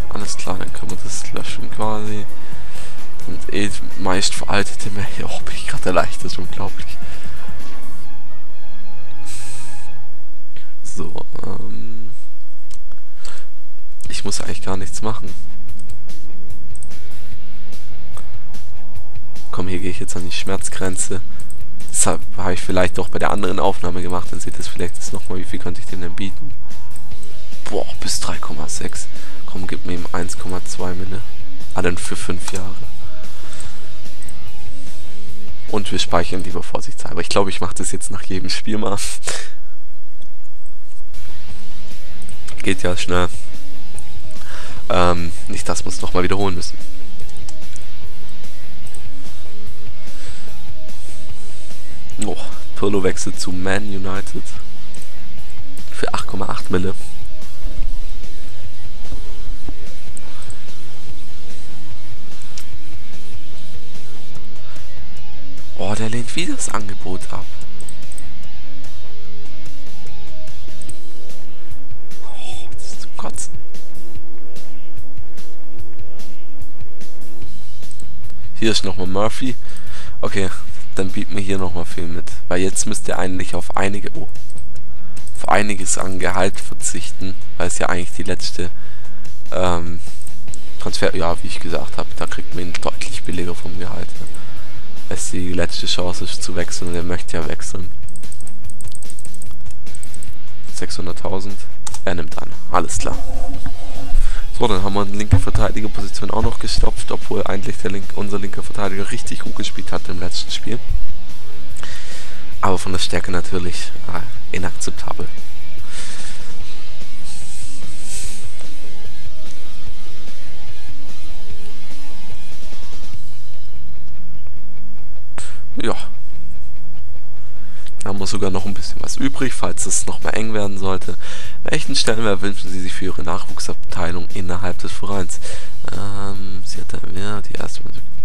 Alles klar, dann können wir das löschen quasi. Und meist veraltete Mail. Oh, bin ich gerade erleichtert, unglaublich. So, ich muss eigentlich gar nichts machen. Komm, hier gehe ich jetzt an die Schmerzgrenze. Das habe ich vielleicht doch bei der anderen Aufnahme gemacht. Dann seht ihr vielleicht das nochmal. Wie viel könnte ich dem denn bieten? Boah, bis 3,6. Komm, gib mir ihm 1,2 Mille. Ah, dann für 5 Jahre. Und wir speichern lieber vorsichtshalber. Ich glaube, ich mache das jetzt nach jedem Spiel mal. Geht ja schnell. Nicht, dass wir es nochmal wiederholen müssen. Oh, Pirlo wechselt zu Man United für 8,8 Mille. Oh, der lehnt wieder das Angebot ab. Oh, das ist zum Kotzen. Hier ist nochmal Murphy. Okay, dann bieten wir hier nochmal viel mit. Weil jetzt müsst ihr eigentlich auf einiges an Gehalt verzichten. Weil es ja eigentlich die letzte Transfer... Ja, wie ich gesagt habe, da kriegt man ihn deutlich billiger vom Gehalt. Ja. Es die letzte Chance ist zu wechseln und er möchte ja wechseln. 600.000. Er nimmt an. Alles klar. So, dann haben wir eine linke Verteidigerposition auch noch gestopft, obwohl eigentlich unser linker Verteidiger richtig gut gespielt hat im letzten Spiel. Aber von der Stärke natürlich inakzeptabel. Ja. Da haben wir sogar noch ein bisschen was übrig, falls es noch mal eng werden sollte. Welchen Stellenwert wünschen Sie sich für Ihre Nachwuchsabteilung innerhalb des Vereins? Sie hat ja die erste...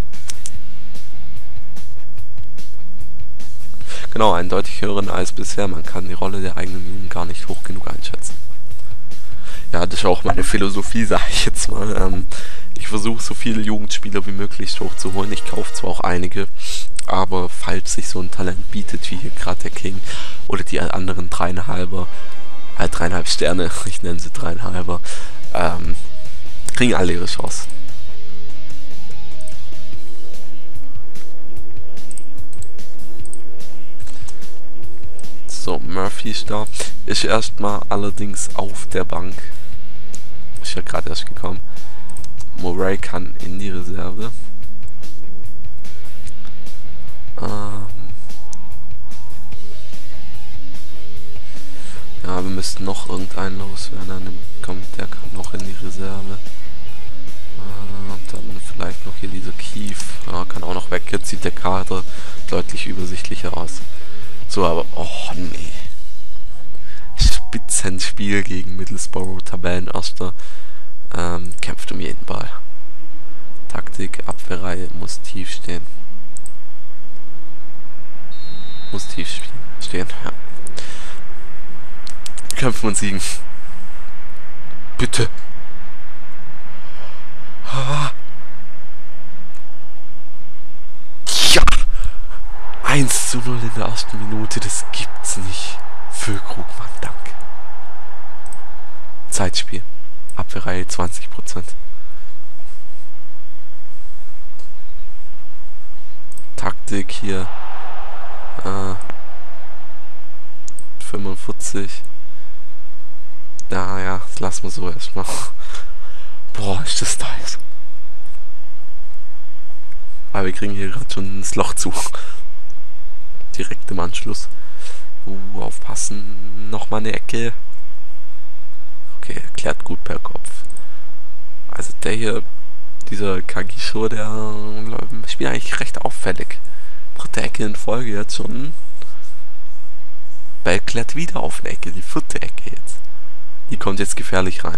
Genau, einen deutlich höheren als bisher. Man kann die Rolle der eigenen Jugend gar nicht hoch genug einschätzen. Ja, das ist auch meine Philosophie, sage ich jetzt mal. Ich versuche so viele Jugendspieler wie möglich hochzuholen. Ich kaufe zwar auch einige, aber falls sich so ein Talent bietet, wie hier gerade der King oder die anderen 3,5er, 3,5 Sterne, ich nenne sie 3,5er, kriegen alle ihre Chance. So, Murphy ist da. Ist erstmal allerdings auf der Bank. Ist ja gerade erst gekommen. Murray kann in die Reserve. Ja, wir müssten noch irgendeinen loswerden. Dann kommt der kann noch in die Reserve. Dann vielleicht noch hier dieser Kief. Ja, kann auch noch weg. Jetzt sieht der Kader deutlich übersichtlicher aus. So, aber... Oh, nee. Spitzenspiel gegen Middlesbrough, Tabellenerster. Kämpft um jeden Ball. Taktik, Abwehrreihe muss tief stehen. Muss tief stehen, ja. Kämpfen und siegen. Bitte. Ja! 1:0 in der ersten Minute, das gibt's nicht. Füllkrugmann, danke. Zeitspiel. Abwehrreihe 20%. Taktik hier. 45. Ja, das lassen wir so erstmal. Boah, ist das nice. Aber wir kriegen hier gerade schon das Loch zu. Direkt im Anschluss. Aufpassen. Nochmal eine Ecke. Okay, klärt gut per Kopf. Also der hier, dieser Kagisho, der spielt eigentlich recht auffällig. Dritte Ecke in Folge jetzt schon. Ball klärt wieder auf eine Ecke, die vierte Ecke jetzt. Die kommt jetzt gefährlich rein.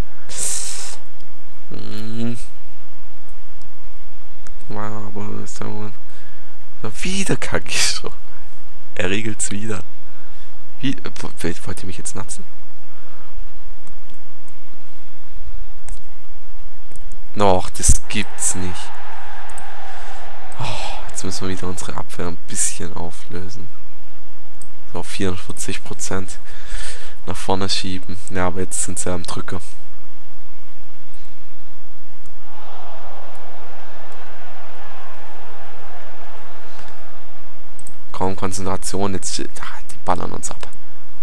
Aber so wieder Kagisho. Er regelt's wieder. Wollt ihr mich jetzt natzen? Doch, das gibt's nicht. Oh, jetzt müssen wir wieder unsere Abwehr ein bisschen auflösen. So auf 44% nach vorne schieben. Ja, aber jetzt sind sie am Drücker. Kaum Konzentration, jetzt die ballern uns ab.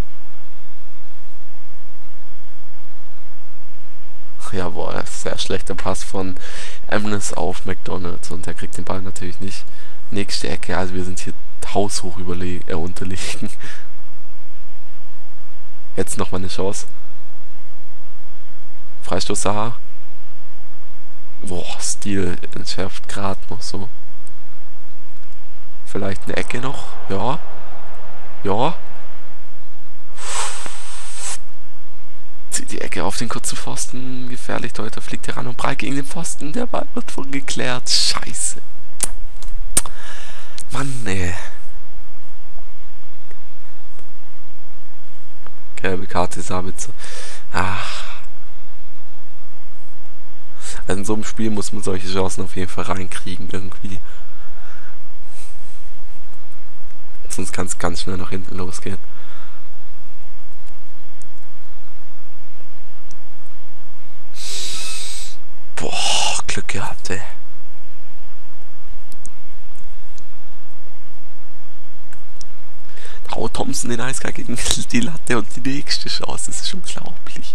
Jawohl, sehr schlechter Pass von Emnes auf McDonald's und der kriegt den Ball natürlich nicht. Nächste Ecke, also wir sind hier haushoch unterlegen. Jetzt nochmal eine Chance. Freistoß Zaha. Boah, Stil entschärft gerade noch so. Vielleicht eine Ecke noch. Ja. Ja. Zieht die Ecke auf den kurzen Pfosten. Gefährlich. Deuter fliegt heran und breit gegen den Pfosten. Der Ball wird wohl geklärt. Scheiße. Mann, ey. Gelbe Karte Sabitzer. Ach. Also in so einem Spiel muss man solche Chancen auf jeden Fall reinkriegen irgendwie. Sonst kann es ganz schnell nach hinten losgehen. Boah, Glück gehabt, ey. Haut Thompson den Eiskalt gegen die Latte und die nächste Chance. Das ist unglaublich.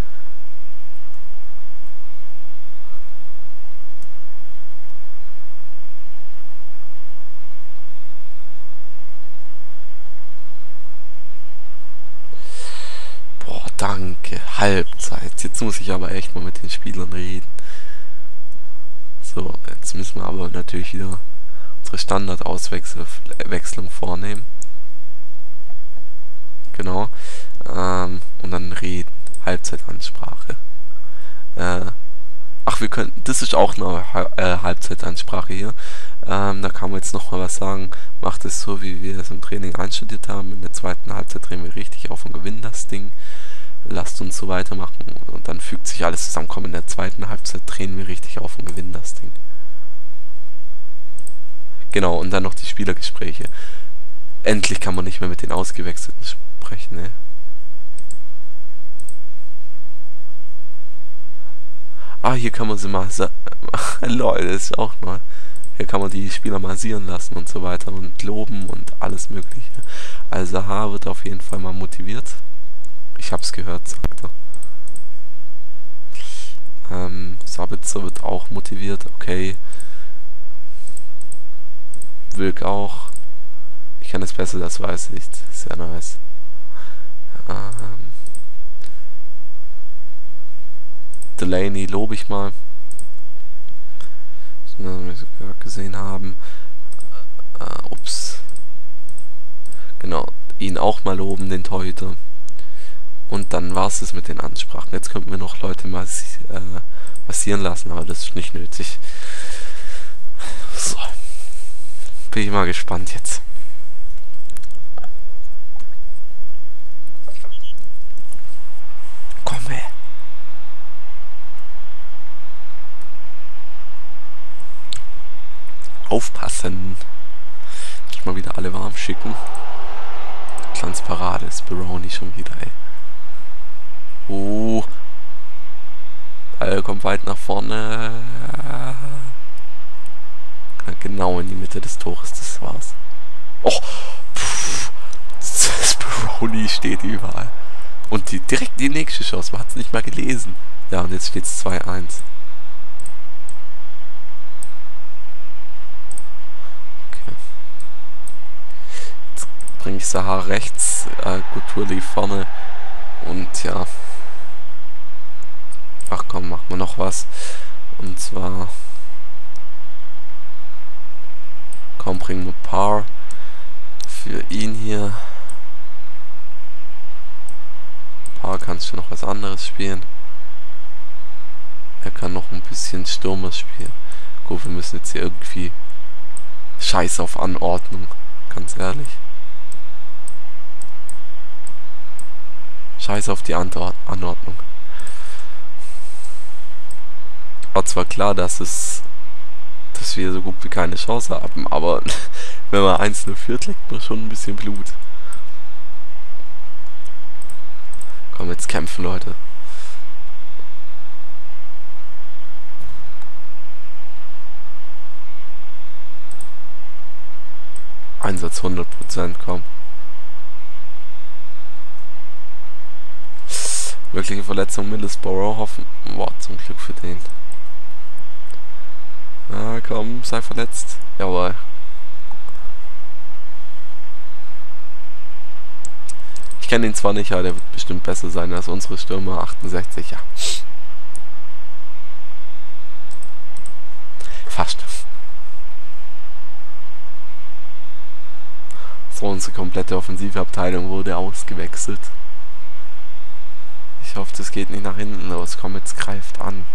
Boah, danke. Halbzeit. Jetzt muss ich aber echt mal mit den Spielern reden. So, jetzt müssen wir aber natürlich wieder unsere Standardauswechslung vornehmen. Genau. Und dann reden. Halbzeitansprache. Ach, wir können. Das ist auch eine Halbzeitansprache hier. Da kann man jetzt nochmal was sagen. Macht es so, wie wir es im Training einstudiert haben. In der zweiten Halbzeit drehen wir richtig auf und gewinnen das Ding. Lasst uns so weitermachen. Und dann fügt sich alles zusammen. Komm, in der zweiten Halbzeit drehen wir richtig auf und gewinnen das Ding. Genau, und dann noch die Spielergespräche. Endlich kann man nicht mehr mit den Ausgewechselten sprechen, ne? Ah, hier kann man sie mal... Lol, das ist auch neu. Hier kann man die Spieler massieren lassen und so weiter und loben und alles mögliche. Also Zaha wird auf jeden Fall mal motiviert. Ich hab's gehört, sagt er. Sabitzer wird auch motiviert, okay. Wilk auch. Ich kann es besser, das weiß ich. Sehr nice. Delaney lobe ich mal. Das wir gesehen haben. Ups. Genau. Ihn auch mal loben, den Torhüter. Und dann war es mit den Ansprachen. Jetzt könnten wir noch Leute massieren lassen, aber das ist nicht nötig. So. Bin ich mal gespannt jetzt. Komm her. Aufpassen. Ich mal wieder alle warm schicken. Glanzparade ist Baroni schon wieder, ey. Ball kommt weit nach vorne. Genau in die Mitte des Tores, das war's. Oh, das Baroni steht überall. Und direkt die nächste Chance, man hat's nicht mal gelesen. Ja, und jetzt steht's 2-1. Okay. Jetzt bringe ich Zaha rechts, Guttuli vorne. Und ja. Ach komm, machen wir noch was. Und zwar. Komm, bringen wir Paar für ihn hier. Paar kannst du noch was anderes spielen. Er kann noch ein bisschen Stürmer spielen. Gut, wir müssen jetzt hier irgendwie. Scheiß auf Anordnung. Ganz ehrlich. Scheiß auf die Anordnung. war zwar klar, dass wir so gut wie keine Chance haben, aber wenn man 1-0 führt, leckt man schon ein bisschen Blut. Komm, jetzt kämpfen, Leute. Einsatz 100%, komm. Wirkliche Verletzung Middlesbrough hoffen. Boah, zum Glück für den. Ah, komm, sei verletzt. Jawohl. Ich kenne ihn zwar nicht, aber der wird bestimmt besser sein als unsere Stürmer. 68, ja. Fast. So, unsere komplette offensive Abteilung wurde ausgewechselt. Ich hoffe, das geht nicht nach hinten los. Komm, jetzt greift an.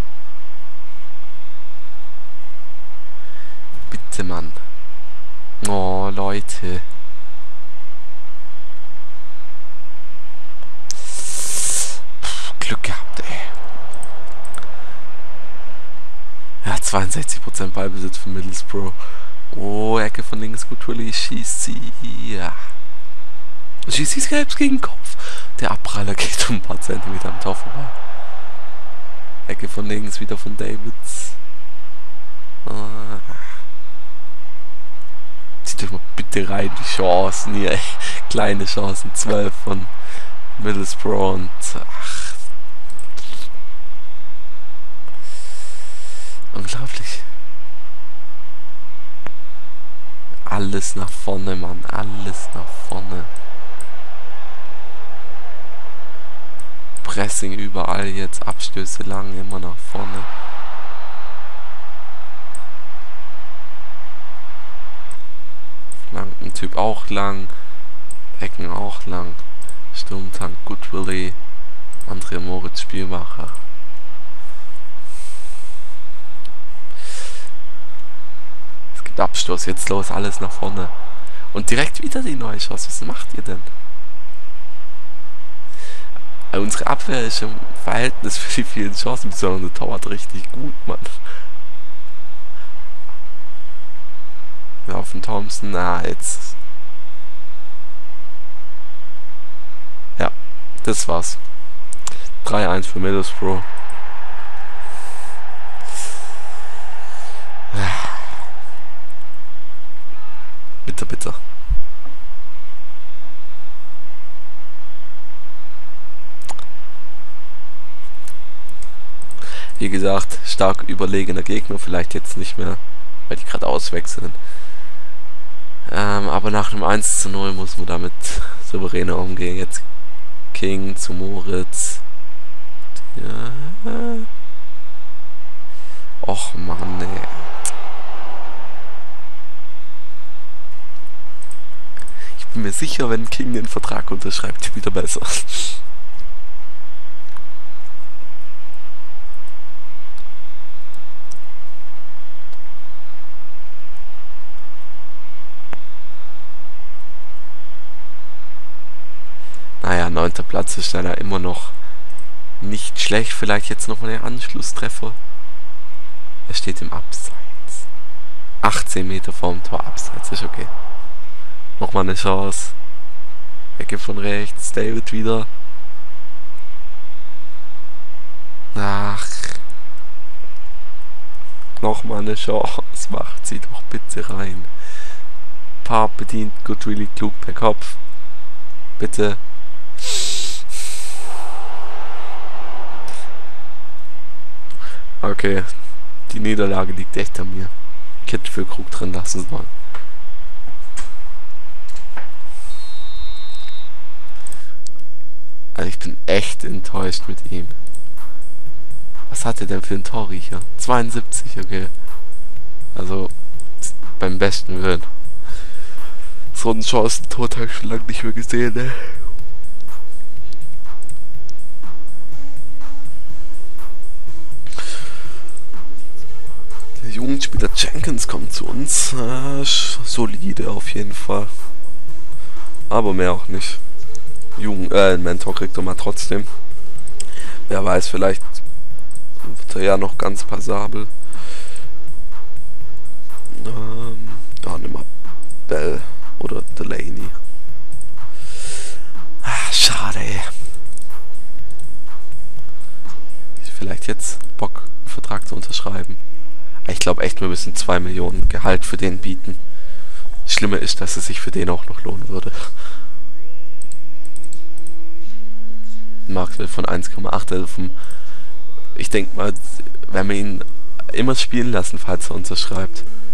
Bitte, Mann. Oh, Leute. Glück gehabt, ey. Ja, 62% Ballbesitz für Middlesbrough. Oh, Ecke von links, gut, Willi, schießt sie. Ja. Schießt sie selbst gegen den Kopf. Der Abpraller geht um ein paar Zentimeter am Tor vorbei. Ecke von links, wieder von Davids. Ah. Zieht euch mal bitte rein, die Chancen hier, ey. Kleine Chancen, 12 von Middlesbrough und ach. Unglaublich. Alles nach vorne, Mann. Alles nach vorne. Pressing überall jetzt. Abstöße lang, immer nach vorne. Flankentyp auch lang. Ecken auch lang. Sturmtank, gut Willi. André Moritz, Spielmacher. Abstoß, jetzt los, alles nach vorne. Und direkt wieder die neue Chance. Was macht ihr denn? Unsere Abwehr ist im Verhältnis für die vielen Chancen, besonders der Torwart richtig gut, Mann. Laufen Thompson, jetzt. Ja, das war's. 3-1 für Middlesbrough. Bitte, bitte. Wie gesagt, stark überlegener Gegner, vielleicht jetzt nicht mehr, weil die gerade auswechseln. Aber nach einem 1:0 muss man damit souveräner umgehen. Jetzt King zu Moritz. Ja. Och Mann, ey. Ich bin mir sicher, wenn King den Vertrag unterschreibt, wieder besser. Naja, 9. Platz ist leider immer noch nicht schlecht. Vielleicht jetzt nochmal der Anschlusstreffer. Er steht im Abseits. 18 Meter vorm Tor Abseits, ist okay. Nochmal eine Chance. Ecke von rechts. David wieder. Ach. Nochmal eine Chance. Macht sie doch bitte rein. Paar bedient. Gut, really klug per Kopf. Bitte. Okay. Die Niederlage liegt echt an mir. Ich hätte für Krug drin lassen sollen. Also ich bin echt enttäuscht mit ihm. Was hat er denn für ein Torriecher? 72, okay. Also beim besten Willen. So einen Chancentod habe ich schon lange nicht mehr gesehen, ne? Der Jugendspieler Jenkins kommt zu uns. Solide auf jeden Fall. Aber mehr auch nicht. Ein Mentor kriegt er mal trotzdem. Wer weiß, vielleicht wird er ja noch ganz passabel. Ja, nimm mal Bell oder Delaney. Ah, schade, ey. Vielleicht jetzt Bock, einen Vertrag zu unterschreiben. Ich glaube echt, wir müssen 2 Millionen Gehalt für den bieten. Das Schlimme ist, dass es sich für den auch noch lohnen würde. Marktwert von 1,8. Also ich denke mal, wenn wir ihn immer spielen lassen, falls er unterschreibt,